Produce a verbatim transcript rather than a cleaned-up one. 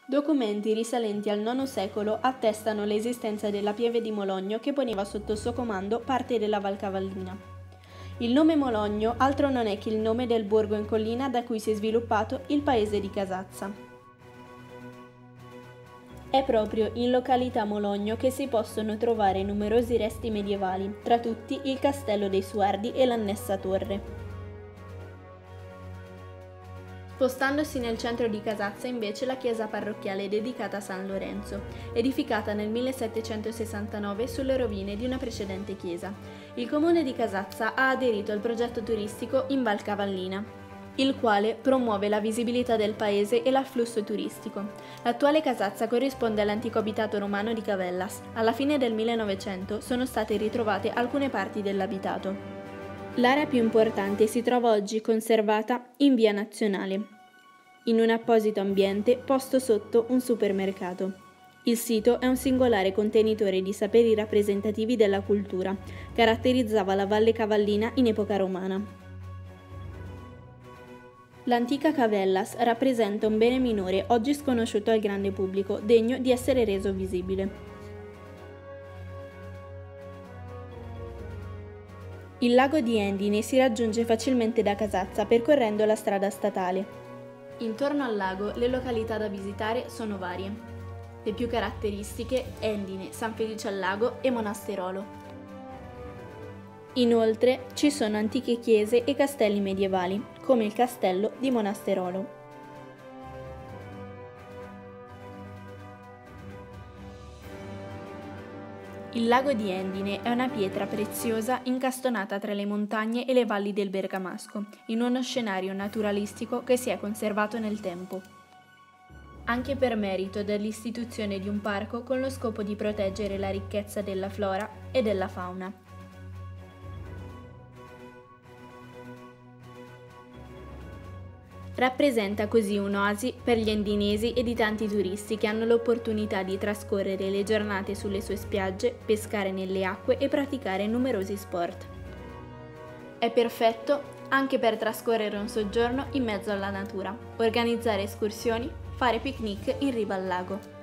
Documenti risalenti al nono secolo attestano l'esistenza della pieve di Mologno che poneva sotto il suo comando parte della Val Cavallina. Il nome Mologno altro non è che il nome del borgo in collina da cui si è sviluppato il paese di Casazza. È proprio in località Mologno che si possono trovare numerosi resti medievali, tra tutti il castello dei Suardi e l'annessa torre. Spostandosi nel centro di Casazza invece la chiesa parrocchiale è dedicata a San Lorenzo, edificata nel millesettecentosessantanove sulle rovine di una precedente chiesa. Il comune di Casazza ha aderito al progetto turistico in Val Cavallina, il quale promuove la visibilità del paese e l'afflusso turistico. L'attuale Casazza corrisponde all'antico abitato romano di Cavellas. Alla fine del millenovecento sono state ritrovate alcune parti dell'abitato. L'area più importante si trova oggi conservata in Via Nazionale, in un apposito ambiente posto sotto un supermercato. Il sito è un singolare contenitore di saperi rappresentativi della cultura, caratterizzava la Valle Cavallina in epoca romana. L'antica Cavellas rappresenta un bene minore oggi sconosciuto al grande pubblico, degno di essere reso visibile. Il lago di Endine si raggiunge facilmente da Casazza percorrendo la strada statale. Intorno al lago le località da visitare sono varie. Le più caratteristiche Endine, San Felice al Lago e Monasterolo. Inoltre ci sono antiche chiese e castelli medievali, come il castello di Monasterolo. Il lago di Endine è una pietra preziosa incastonata tra le montagne e le valli del Bergamasco, in uno scenario naturalistico che si è conservato nel tempo. Anche per merito dell'istituzione di un parco con lo scopo di proteggere la ricchezza della flora e della fauna. Rappresenta così un'oasi per gli endinesi e di tanti turisti che hanno l'opportunità di trascorrere le giornate sulle sue spiagge, pescare nelle acque e praticare numerosi sport. È perfetto anche per trascorrere un soggiorno in mezzo alla natura, organizzare escursioni, fare picnic in riva al lago.